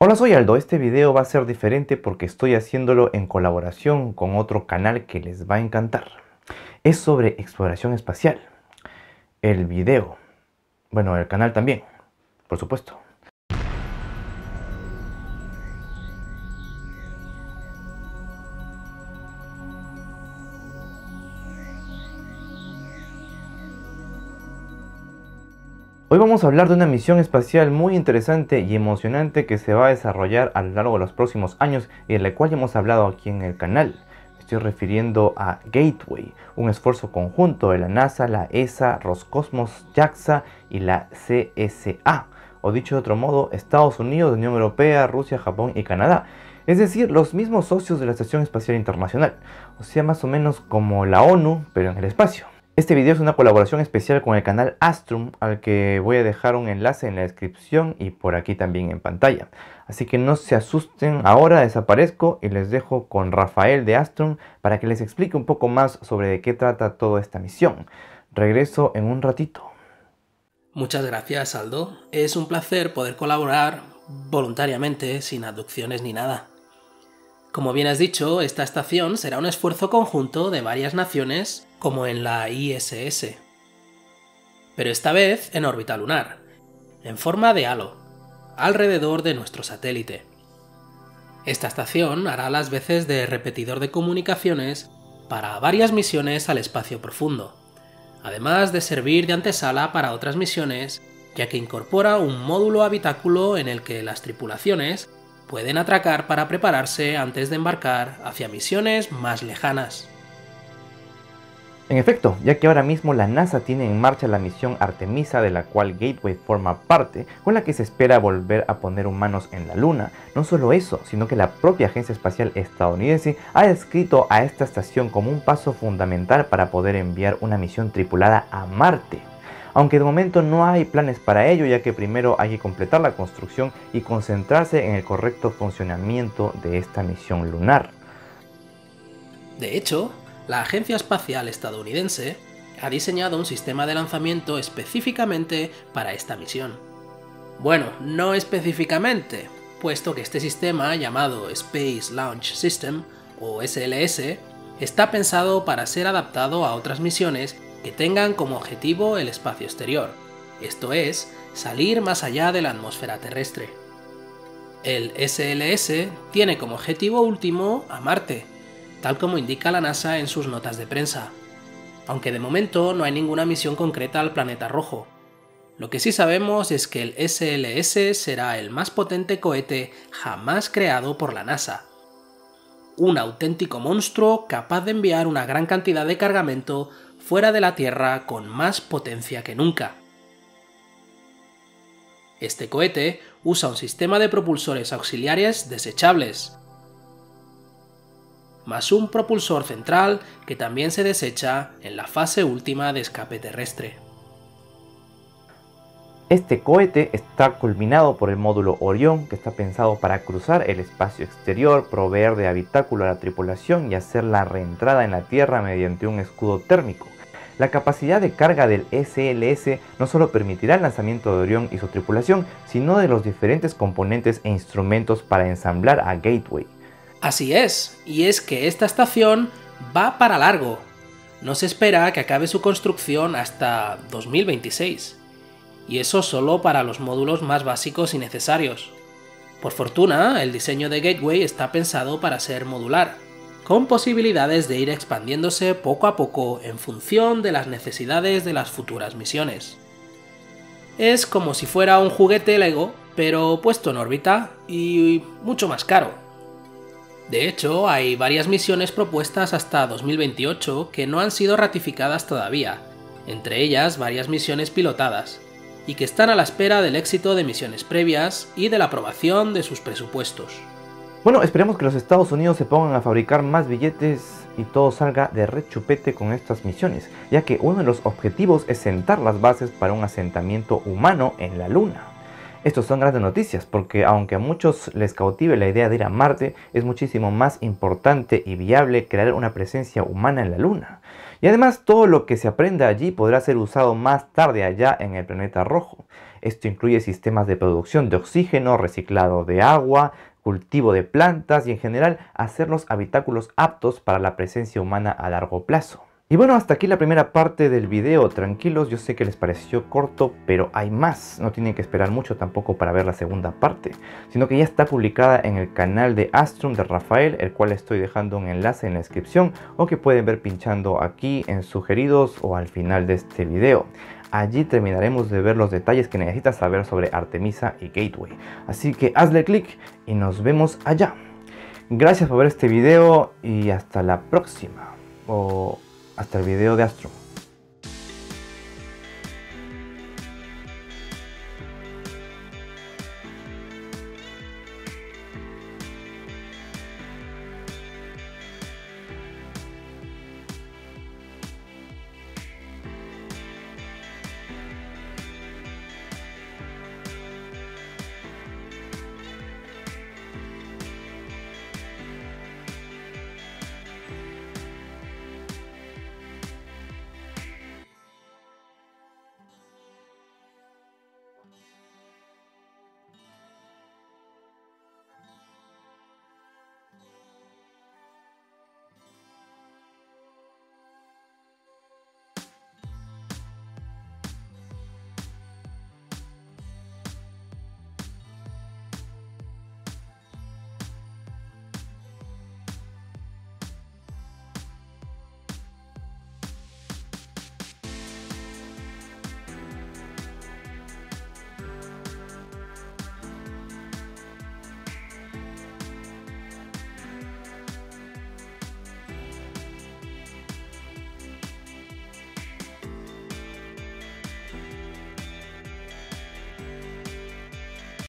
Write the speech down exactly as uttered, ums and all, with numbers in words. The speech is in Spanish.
Hola, soy Aldo. Este video va a ser diferente porque estoy haciéndolo en colaboración con otro canal que les va a encantar. Es sobre exploración espacial. El video, bueno, el canal también, por supuesto. Hoy vamos a hablar de una misión espacial muy interesante y emocionante que se va a desarrollar a lo largo de los próximos años y de la cual ya hemos hablado aquí en el canal. Me estoy refiriendo a Gateway, un esfuerzo conjunto de la NASA, la E S A, Roscosmos, JAXA y la C S A, o dicho de otro modo, Estados Unidos, Unión Europea, Rusia, Japón y Canadá. Es decir, los mismos socios de la Estación Espacial Internacional, o sea, más o menos como la ONU, pero en el espacio. Este video es una colaboración especial con el canal Astrum, al que voy a dejar un enlace en la descripción y por aquí también en pantalla. Así que no se asusten, ahora desaparezco y les dejo con Rafael de Astrum para que les explique un poco más sobre de qué trata toda esta misión. Regreso en un ratito. Muchas gracias, Aldo. Es un placer poder colaborar voluntariamente, sin aducciones ni nada. Como bien has dicho, esta estación será un esfuerzo conjunto de varias naciones, como en la I S S. Pero esta vez en órbita lunar, en forma de halo, alrededor de nuestro satélite. Esta estación hará las veces de repetidor de comunicaciones para varias misiones al espacio profundo, además de servir de antesala para otras misiones, ya que incorpora un módulo habitáculo en el que las tripulaciones pueden atracar para prepararse antes de embarcar hacia misiones más lejanas. En efecto, ya que ahora mismo la NASA tiene en marcha la misión Artemisa, de la cual Gateway forma parte, con la que se espera volver a poner humanos en la Luna. No solo eso, sino que la propia Agencia Espacial Estadounidense ha descrito a esta estación como un paso fundamental para poder enviar una misión tripulada a Marte. Aunque de momento no hay planes para ello, ya que primero hay que completar la construcción y concentrarse en el correcto funcionamiento de esta misión lunar. De hecho, la Agencia Espacial Estadounidense ha diseñado un sistema de lanzamiento específicamente para esta misión. Bueno, no específicamente, puesto que este sistema, llamado Space Launch System, o S L S, está pensado para ser adaptado a otras misiones que tengan como objetivo el espacio exterior, esto es, salir más allá de la atmósfera terrestre. El S L S tiene como objetivo último a Marte, tal como indica la NASA en sus notas de prensa, aunque de momento no hay ninguna misión concreta al planeta rojo. Lo que sí sabemos es que el S L S será el más potente cohete jamás creado por la NASA. Un auténtico monstruo capaz de enviar una gran cantidad de cargamento fuera de la Tierra con más potencia que nunca. Este cohete usa un sistema de propulsores auxiliares desechables, más un propulsor central que también se desecha en la fase última de escape terrestre. Este cohete está culminado por el módulo Orión, que está pensado para cruzar el espacio exterior, proveer de habitáculo a la tripulación y hacer la reentrada en la Tierra mediante un escudo térmico. La capacidad de carga del S L S no solo permitirá el lanzamiento de Orión y su tripulación, sino de los diferentes componentes e instrumentos para ensamblar a Gateway. Así es, y es que esta estación va para largo. No se espera que acabe su construcción hasta dos mil veintiséis. Y eso solo para los módulos más básicos y necesarios. Por fortuna, el diseño de Gateway está pensado para ser modular, con posibilidades de ir expandiéndose poco a poco en función de las necesidades de las futuras misiones. Es como si fuera un juguete Lego, pero puesto en órbita y mucho más caro. De hecho, hay varias misiones propuestas hasta dos mil veintiocho que no han sido ratificadas todavía, entre ellas varias misiones pilotadas, y que están a la espera del éxito de misiones previas y de la aprobación de sus presupuestos. Bueno, esperemos que los Estados Unidos se pongan a fabricar más billetes y todo salga de rechupete con estas misiones, ya que uno de los objetivos es sentar las bases para un asentamiento humano en la Luna. Estos son grandes noticias porque aunque a muchos les cautive la idea de ir a Marte, es muchísimo más importante y viable crear una presencia humana en la Luna. Y además todo lo que se aprenda allí podrá ser usado más tarde allá en el planeta rojo. Esto incluye sistemas de producción de oxígeno, reciclado de agua, cultivo de plantas y en general hacerlos habitáculos aptos para la presencia humana a largo plazo. Y bueno, hasta aquí la primera parte del video. Tranquilos, yo sé que les pareció corto, pero hay más. No tienen que esperar mucho tampoco para ver la segunda parte, sino que ya está publicada en el canal de Astrum de Rafael, el cual estoy dejando un enlace en la descripción o que pueden ver pinchando aquí en sugeridos o al final de este video. Allí terminaremos de ver los detalles que necesitas saber sobre Artemisa y Gateway. Así que hazle clic y nos vemos allá. Gracias por ver este video y hasta la próxima. O hasta el video de Astrum.